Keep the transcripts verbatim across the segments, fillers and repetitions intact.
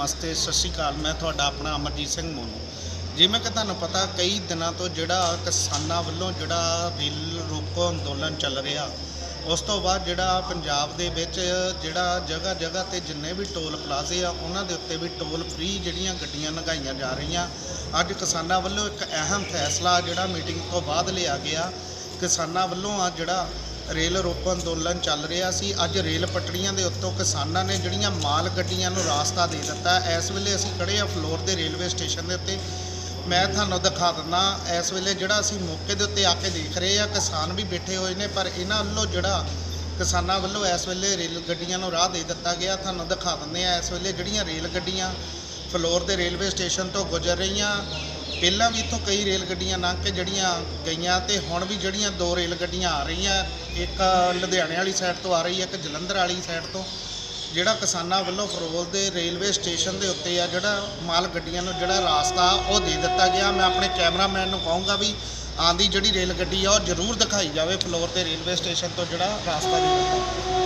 नमस्ते सत श्री अकाल। मैं थोड़ा अपना अमरजीत सिंह मोनू। जिमें कि तुहानूं पता कई दिनों तो जिहड़ा किसानां वल्लों जिहड़ा रेल रोको अंदोलन चल रहा, उस तो बाद जिहड़ा पंजाब दे विच जिहड़ा जगह जगह ते जिन्ने भी टोल प्लाजे आ उन्हां दे उत्ते भी टोल फ्री जिहड़ियां गड्डियां लंघाईयां जा रहीआं। अज किसानां वल्लों एक अहम फैसला जिहड़ा मीटिंग तो बाद लिया गया। किसानां वल्लों आ जिहड़ा रेल रोको अंदोलन चल रहा सी, अज रेल पटड़ियां दे उत्तों किसानां ने जिहड़ियां माल गड्डियां नूं रास्ता दे दिता। इस वेले असीं खड़े आ फ्लोर दे रेलवे स्टेशन दे उत्ते। मैं तुहानूं दिखा दिंदा, इस वेले जिहड़ा असीं मौके दे उत्ते आके देख रहे आ, किसान भी बैठे हुए ने, पर इन्हां वल्लों जिहड़ा किसानां वल्लों इस वेले रेल गड्डियां नूं राह दे दिता गया। तुहानूं दिखा दिंदे आ इस वेले जिहड़ियां रेल गड्डियां फ्लोर दे रेलवे स्टेशन तो गुजर रहीआं। पहलां भी इत्थों कई रेल गड्डियां लंघ के जड़ियाँ गईयां ते हुण भी जड़ियाँ दो रेल गड्डियां आ रहीआं, एक लुधियाने वाली साइड तो आ रही है, एक जलंधर वाली साइड तो। जिहड़ा किसानां वल्लों फरोल दे रेलवे स्टेशन दे उत्ते आ जिहड़ा माल गड्डियां नूं जिहड़ा रास्ता वो दे दिता गया। मैं अपने कैमरामैन नूं कहूँगा भी आंदी जिहड़ी रेल गड्डी आ वो जरूर दिखाई जाए फ्लोर दे रेलवे स्टेशन तो जिहड़ा रास्ता दे दिता।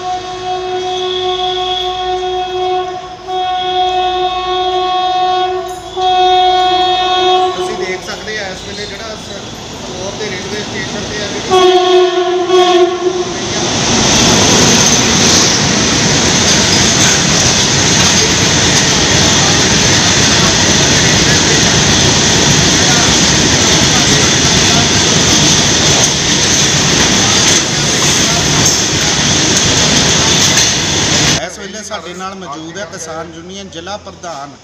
इस वेले जिहड़ा फ्लोर दे रेलवे स्टेशन ते इस वेले साडे नाल मौजूद है किसान यूनियन जिला प्रधान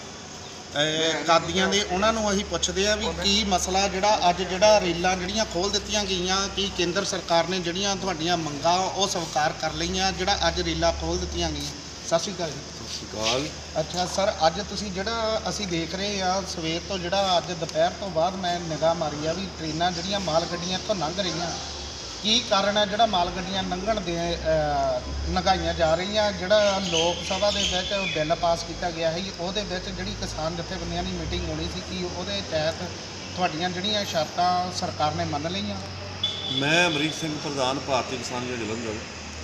कादियां दे। उन्होंने असीं पुछदे आ भी की मसला जिहड़ा अज जिहड़ा रेलां जिहड़ियां खोल दित्तियां गईयां, कि केंद्र सरकार ने जिहड़ियां तुहाडीਆਂ मंगां वो स्वीकार कर लईआं, जिहड़ा अज रेलां खोल दित्तियां गईयां। सत श्री अकाल जी। सत श्री अकाल। अच्छा सर, अज तुसीं जिहड़ा असीं देख रहे आ सवेर तो जिहड़ा अज दोपहर तो बाद मैं निगाह मारी आ भी ट्रेनां जिहड़ियां माल गड्डियां इत्थों लंघ रहीआं, की कारण है जिहड़ा माल गड्डियां लंघण दे लंघाईਆਂ जा रहीआं। जिहड़ा लोक सभा दे विच बिल पास किया गया है, ਉਹਦੇ ਵਿੱਚ ਜਿਹੜੀ किसान जथेबंदियां ਦੀ मीटिंग होनी सी, कि ਉਹਦੇ तहत ਤੁਹਾਡੀਆਂ ਜਿਹੜੀਆਂ ਸ਼ਰਤਾਂ सरकार ने ਮੰਨ ਲਈਆਂ। मैं अमरीक सिंह प्रधान भारतीय किसान यूनियन जलंधर।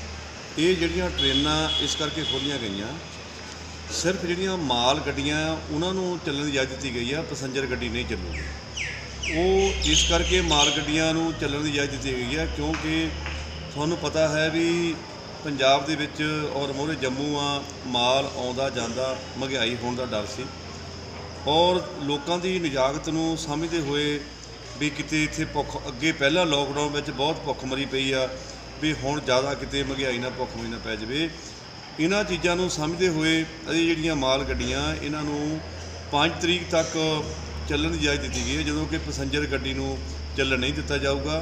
ये ਜਿਹੜੀਆਂ ट्रेनां इस करके खोलियां गईयां, सिर्फ ਜਿਹੜੀਆਂ माल गड्डियां उन्होंने ਚੱਲਣ ਦੀ इजाज़त दी गई है, पैसेंजर गड्डी नहीं ਚੱਲੂਗੀ। वो इस करके माल गड्डियां नूं ਚੱਲਣ ਦੀ इजाज़त दी गई है क्योंकि ਤੁਹਾਨੂੰ पता है भी पंजाब दे विच और मोहरे जम्मू आ माल आउंदा जांदा महंगाई होने का डर सी, और लोगों की निजागत नूं समझते हुए भी किते इत्थे भुख अगे पहला लॉकडाउन में बहुत भुख मरी पई आ भी हुण ज़्यादा किते महंगाई ना भुख मरी ना पै जावे। इन्हां चीज़ां नूं समझते हुए अजे जिहड़ियां माल गड्डियां इन्हां नूं पाँच तरीक तक ਚੱਲਣ ਦੀ इजाज़त दी गई है, ਜਦੋਂ कि पैसेंजर गड्डी नूं ਚੱਲਣ नहीं दिता जाऊगा।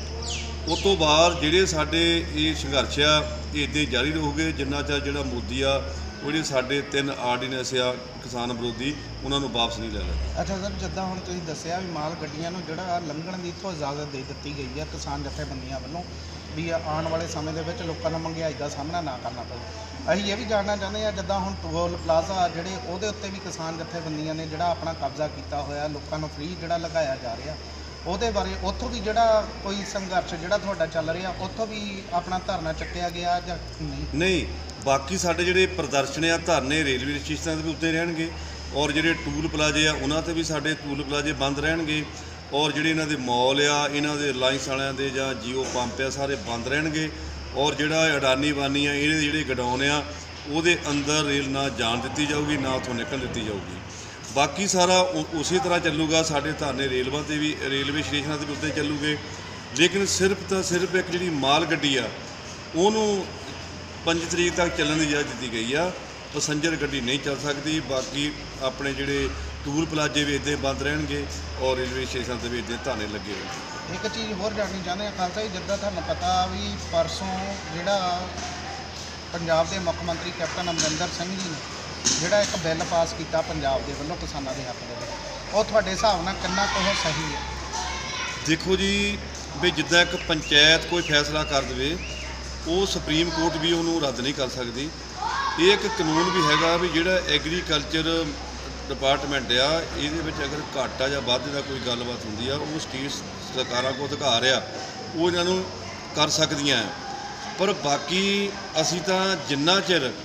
उस तो बाद ਜਿਹੜੇ ਸਾਡੇ ਇਹ ਸੰਘਰਸ਼ ਆ ਇਹ ਇੱਦਾਂ ਜਾਰੀ ਰਹੂਗੇ ਜਿੰਨਾ ਚਿਰ ਜਿਹੜਾ ਮੋਦੀ ਆ ਉਹ ਜਿਹੜੇ ਸਾਡੇ ਤਿੰਨ ਆਰਡੀਨੈਂਸ ਆ ਕਿਸਾਨ ਵਿਰੋਧੀ ਉਹਨਾਂ ਨੂੰ ਵਾਪਸ ਨਹੀਂ ਲੈ ਲੈਂਦਾ। ਅੱਛਾ ਸਰ, ਜਿੱਦਾਂ ਹੁਣ ਤੁਸੀਂ ਦੱਸਿਆ ਵੀ ਮਾਲ ਗੱਡੀਆਂ ਨੂੰ ਜਿਹੜਾ ਲੰਘਣ ਦੀ ਇੱਥੋਂ ਇਜਾਜ਼ਤ ਦੇ ਦਿੱਤੀ ਗਈ ਹੈ ਕਿਸਾਨ ਜਥੇਬੰਦੀਆਂ ਵੱਲੋਂ, ਵੀ ਆਉਣ ਵਾਲੇ ਸਮੇਂ ਦੇ ਵਿੱਚ ਲੋਕਾਂ ਨੂੰ ਮਹਿੰਗਾਈ ਦਾ ਸਾਹਮਣਾ ਨਾ ਕਰਨਾ ਪਵੇ। ਅਸੀਂ ਇਹ ਵੀ ਜਾਣਨਾ ਚਾਹੁੰਦੇ ਹਾਂ, ਜਿੱਦਾਂ ਹੁਣ ਟੋਲ ਪਲਾਜ਼ਾ ਜਿਹੜੇ ਉਹਦੇ ਉੱਤੇ ਵੀ ਕਿਸਾਨ ਜਥੇਬੰਦੀਆਂ ਨੇ ਜਿਹੜਾ ਆਪਣਾ ਕਬਜ਼ਾ ਕੀਤਾ ਹੋਇਆ, ਲੋਕਾਂ ਨੂੰ ਫ੍ਰੀ ਜਿਹੜਾ ਲਗਾਇਆ ਜਾ ਰਿਹਾ, ਉਹਦੇ ਬਾਰੇ ਉੱਥੋਂ ਵੀ ਜਿਹੜਾ ਕੋਈ ਸੰਘਰਸ਼ ਜਿਹੜਾ ਤੁਹਾਡਾ ਚੱਲ ਰਿਹਾ ਉੱਥੋਂ ਵੀ ਆਪਣਾ ਧਰਨਾ ਚੱਕਿਆ ਗਿਆ ਜਾਂ ਨਹੀਂ? ਨਹੀਂ, ਬਾਕੀ ਸਾਡੇ ਜਿਹੜੇ ਪ੍ਰਦਰਸ਼ਨ ਆ ਧਰਨੇ ਰੇਲਵੇ ਸਟੇਸ਼ਨਾਂ ਦੇ ਵੀ ਉੱਤੇ ਰਹਿਣਗੇ, ਔਰ ਜਿਹੜੇ ਟੂਲ ਪਲਾਜ਼ੇ ਆ ਉਹਨਾਂ 'ਤੇ ਵੀ ਸਾਡੇ ਟੂਲ ਪਲਾਜ਼ੇ ਬੰਦ ਰਹਿਣਗੇ, ਔਰ ਜਿਹੜੇ ਇਹਨਾਂ ਦੇ ਮੌਲ ਆ ਇਹਨਾਂ ਦੇ ਰਿਲਾਇੰਸ ਵਾਲਿਆਂ ਦੇ ਜਾਂ ਜੀਓ ਪੰਪ ਆ ਸਾਰੇ ਬੰਦ ਰਹਿਣਗੇ, ਔਰ ਜਿਹੜਾ ਅਡਾਨੀ ਬਾਨੀ ਆ ਇਹਦੇ ਜਿਹੜੇ ਗਡਾਊਨ ਆ ਉਹਦੇ ਅੰਦਰ ਰੇਲ ਨਾ ਜਾਣ ਦਿੱਤੀ ਜਾਊਗੀ, ਨਾ ਉੱਥੋਂ ਨਿਕਲ ਦਿੱਤੀ ਜਾਊਗੀ। बाकी सारा उसी तरह चलूगा। साढ़े धरने रेलवे से भी रेलवे स्टेशनों से भी उत्ते चलूगे, लेकिन सिर्फ तो सिर्फ एक जी माल गड्डी आ उन्होंने पंज तरीक तक चलने की इजाज़त दी गई आ, पैसेंजर गड्डी नहीं चल सकती। बाकी अपने जोड़े टूल प्लाजे भी इदा बंद रहेंगे और रेलवे स्टेशन से भी इदा धरने लगे रहेंगे। एक चीज़ होर जाननी चाहते हैं खालसा जी, जिदा थानू पता भी परसों जिहड़ा पंजाब के मुख्य मंत्री कैप्टन अमरिंदर सिंह जी ने ਜਿਹੜਾ ਇੱਕ ਬਿੱਲ ਪਾਸ ਕੀਤਾ ਪੰਜਾਬ ਦੇ ਵੱਲੋਂ ਕਿਸਾਨਾਂ ਦੇ ਹੱਕ ਦੇ ਵਿੱਚ, ਉਹ ਤੁਹਾਡੇ ਹਿਸਾਬ ਨਾਲ ਕਿੰਨਾ ਕੁ ਸਹੀ ਹੈ? ਦੇਖੋ ਜੀ, ਵੀ ਜਿੱਦਾਂ ਇੱਕ ਪੰਚਾਇਤ ਕੋਈ ਫੈਸਲਾ ਕਰ ਦੇਵੇ ਉਹ ਸੁਪਰੀਮ ਕੋਰਟ ਵੀ ਉਹਨੂੰ ਰੱਦ ਨਹੀਂ ਕਰ ਸਕਦੀ। ਇਹ ਇੱਕ ਕਾਨੂੰਨ ਵੀ ਹੈਗਾ ਵੀ ਜਿਹੜਾ ਐਗਰੀਕਲਚਰ ਡਿਪਾਰਟਮੈਂਟ ਆ ਇਹਦੇ ਵਿੱਚ ਅਗਰ ਘਾਟਾ ਜਾਂ ਵਾਧੇ ਦਾ ਕੋਈ ਗੱਲਬਾਤ ਹੁੰਦੀ ਆ ਉਹ ਸਟੇਟ ਸਰਕਾਰਾਂ ਕੋਲ ਅਧਿਕਾਰ ਆ, ਉਹ ਇਹਨਾਂ ਨੂੰ ਕਰ ਸਕਦੀਆਂ। ਪਰ ਬਾਕੀ ਅਸੀਂ ਤਾਂ ਜਿੰਨਾ ਚਿਰ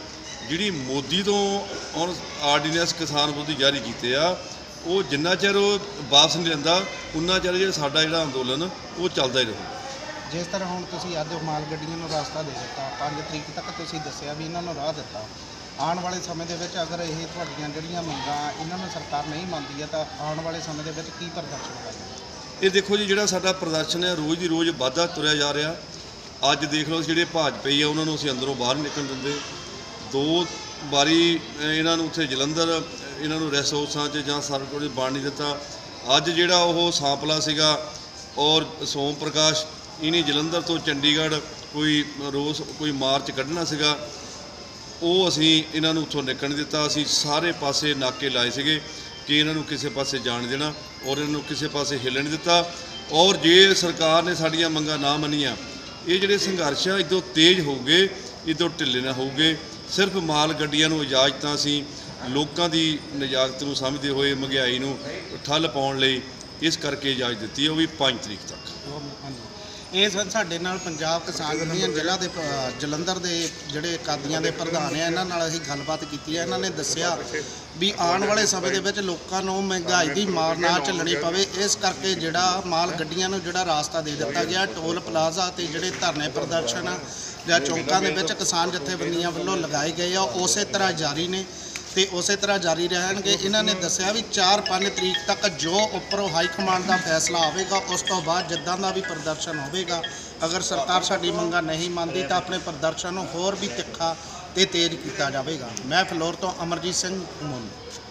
ਜਿਹੜੀ ਮੋਦੀ ਤੋਂ ਹੁਣ ਆਰਡੀਨੈਂਸ ਕਿਸਾਨ ਵਿਰੋਧੀ ਜਾਰੀ ਕੀਤੇ ਆ, ਉਹ ਜਿੰਨਾ ਚਿਰ ਉਹ ਵਾਪਸ ਨਹੀਂ ਲੈਂਦਾ ਉਨਾ ਚਿਰ ਜਿਹੜਾ ਸਾਡਾ ਜਿਹੜਾ ਅੰਦੋਲਨ ਉਹ ਚੱਲਦਾ ਹੀ ਰਹੂ। ਜਿਸ ਤਰ੍ਹਾਂ ਹੁਣ ਤੁਸੀਂ ਅੱਜ ਮਾਲ ਗੱਡੀਆਂ ਨੂੰ ਰਸਤਾ ਦੇ ਦਿੱਤਾ, ਪੰਜ ਤਰੀਕ ਤੱਕ ਤੁਸੀਂ ਦੱਸਿਆ ਵੀ ਇਹਨਾਂ ਨੂੰ ਰਾਹ ਦਿੱਤਾ, ਆਉਣ ਵਾਲੇ ਸਮੇਂ ਦੇ ਵਿੱਚ ਅਗਰ ਇਹ ਤੁਹਾਡੀਆਂ ਜਿਹੜੀਆਂ ਮੰਗਾਂ ਇਹਨਾਂ ਨੂੰ ਸਰਕਾਰ ਨਹੀਂ ਮੰਨਦੀ ਹੈ ਤਾਂ ਆਉਣ ਵਾਲੇ ਸਮੇਂ ਦੇ ਵਿੱਚ ਕੀ ਪ੍ਰਦਰਸ਼ਨ ਕਰਨਾ? ਇਹ ਦੇਖੋ ਜੀ, ਜਿਹੜਾ ਸਾਡਾ ਪ੍ਰਦਰਸ਼ਨ ਹੈ ਰੋਜ਼ ਦੀ ਰੋਜ਼ ਵਾਧਾ ਤੁਰਿਆ ਜਾ ਰਿਹਾ। ਅੱਜ ਦੇਖ ਲਓ ਜਿਹੜੇ ਭਾਜਪਾਈ ਆ ਉਹਨਾਂ ਨੂੰ ਅਸੀਂ ਅੰਦਰੋਂ ਬਾਹਰ ਨਿਕਲਣ ਦਿੰਦੇ, ਦੋ ਵਾਰੀ ਇਹਨਾਂ ਨੂੰ ਉੱਥੇ ਜਲੰਧਰ ਇਹਨਾਂ ਨੂੰ ਰੈਸਟ ਹਾਊਸਾਂ 'ਚ ਜਾਂ ਸਰਕਲ 'ਚ ਬਣ ਨਹੀਂ ਦਿੱਤਾ। ਅੱਜ ਜਿਹੜਾ ਉਹ ਸਾਂਪਲਾ ਸੀਗਾ ਔਰ ਸੋਮ ਪ੍ਰਕਾਸ਼ ਇਹਨੇ ਜਲੰਧਰ ਤੋਂ ਚੰਡੀਗੜ੍ਹ ਕੋਈ ਰੋਸ ਕੋਈ ਮਾਰਚ ਕੱਢਣਾ ਸੀਗਾ, ਉਹ ਅਸੀਂ ਇਹਨਾਂ ਨੂੰ ਉੱਥੋਂ ਨਿਕਲਣ ਨਹੀਂ ਦਿੱਤਾ। ਅਸੀਂ ਸਾਰੇ ਪਾਸੇ ਨਾਕੇ ਲਾਏ ਸੀਗੇ ਕਿ ਇਹਨਾਂ ਨੂੰ ਕਿਸੇ ਪਾਸੇ ਜਾਣ ਨਹੀਂ ਦੇਣਾ ਔਰ ਇਹਨਾਂ ਨੂੰ ਕਿਸੇ ਪਾਸੇ ਹਿੱਲਣ ਨਹੀਂ ਦਿੱਤਾ। ਔਰ ਜੇ ਸਰਕਾਰ ਨੇ ਸਾਡੀਆਂ ਮੰਗਾਂ ਨਾ ਮੰਨੀਆਂ, ਇਹ ਜਿਹੜੇ ਸੰਘਰਸ਼ ਆ ਇੱਦੋਂ ਤੇਜ਼ ਹੋਊਗੇ, ਇੱਦੋਂ ਢਿੱਲੇ ਨਾ ਹੋਊਗੇ। ਸਿਰਫ ਮਾਲ ਗੱਡੀਆਂ ਨੂੰ ਇਜਾਜ਼ਤਾਂ ਅਸੀਂ ਲੋਕਾਂ ਦੀ ਨਿਜਾਤ ਨੂੰ ਸਮਝਦੇ ਹੋਏ ਮਹਿੰਗਾਈ ਨੂੰ ਠੱਲ ਪਾਉਣ ਲਈ ਇਸ ਕਰਕੇ ਇਜਾਜ਼ਤ ਦਿੱਤੀ ਹੈ, ਉਹ ਵੀ ਪੰਜ ਤਰੀਕ ਤੱਕ। ਇਹ ਸਨ ਸਾਡੇ ਨਾਲ ਪੰਜਾਬ ਕਿਸਾਨ ਯੂਨੀਅਨ ਜ਼ਿਲ੍ਹਾ ਦੇ ਪ- ਜਲੰਧਰ ਦੇ ਜਿਹੜੇ ਕਾਦੀਆਂ ਦੇ ਪ੍ਰਧਾਨ ਆ, ਇਹਨਾਂ ਨਾਲ ਅਸੀਂ ਗੱਲਬਾਤ ਕੀਤੀ ਹੈ। ਇਹਨਾਂ ਨੇ ਦੱਸਿਆ ਵੀ ਆਉਣ ਵਾਲੇ ਸਮੇਂ ਦੇ ਵਿੱਚ ਲੋਕਾਂ ਨੂੰ ਮਹਿੰਗਾਈ ਦੀ ਮਾਰ ਨਾ ਝੱਲਣੀ ਪਵੇ, ਇਸ ਕਰਕੇ ਜਿਹੜਾ ਮਾਲ ਗੱਡੀਆਂ ਨੂੰ ਜਿਹੜਾ ਰਾਸਤਾ ਦੇ ਦਿੱਤਾ ਗਿਆ। ਟੋਲ ਪਲਾਜ਼ਾ ਤੇ ਜਿਹੜੇ ਧਰਨੇ ਪ੍ਰਦਰਸ਼ਨ ਆ ਜਾਂ ਚੌਂਕਾਂ ਦੇ ਵਿੱਚ ਕਿਸਾਨ ਜਥੇਬੰਦੀਆਂ ਵੱਲੋਂ ਲਗਾਏ ਗਏ ਆ, ਉਸੇ ਤਰ੍ਹਾਂ ਜਾਰੀ ਨੇ ਤੇ ਉਸੇ ਤਰ੍ਹਾਂ ਜਾਰੀ ਰਹਿਣਗੇ। ਇਹਨਾਂ ਨੇ ਦੱਸਿਆ ਵੀ ਚਾਰ ਪੰਜ ਤਰੀਕ ਤੱਕ ਜੋ ਉੱਪਰੋਂ ਹਾਈ ਕਮਾਂਡ ਦਾ ਫੈਸਲਾ ਆਵੇਗਾ, ਉਸ ਤੋਂ ਬਾਅਦ ਜਿੱਦਾਂ ਦਾ ਵੀ ਪ੍ਰਦਰਸ਼ਨ ਹੋਵੇਗਾ, ਅਗਰ ਸਰਕਾਰ ਸਾਡੀ ਮੰਗਾਂ ਨਹੀਂ ਮੰਨਦੀ ਤਾਂ ਆਪਣੇ ਪ੍ਰਦਰਸ਼ਨ ਨੂੰ ਹੋਰ ਵੀ ਤਿੱਖਾ ਤੇ ਤੇਜ਼ ਕੀਤਾ ਜਾਵੇਗਾ। ਮੈਂ ਫਲੋਰ ਤੋਂ ਅਮਰਜੀਤ ਸਿੰਘ ਮੋਨੂ।